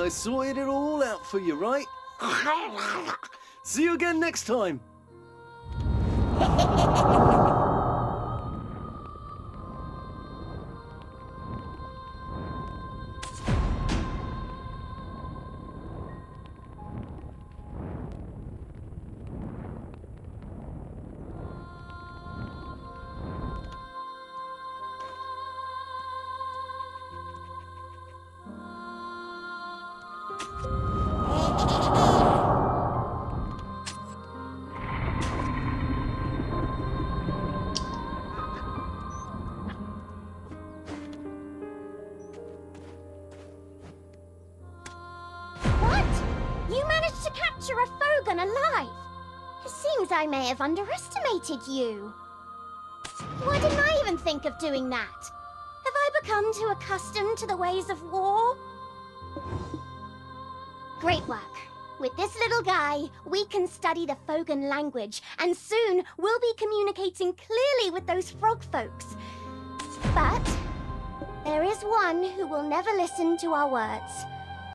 I sorted it all out for you, right? See you again next time. Alive. It seems I may have underestimated you. Why didn't I even think of doing that? Have I become too accustomed to the ways of war? Great work. With this little guy, we can study the Fogan language, and soon we'll be communicating clearly with those frog folks. But there is one who will never listen to our words.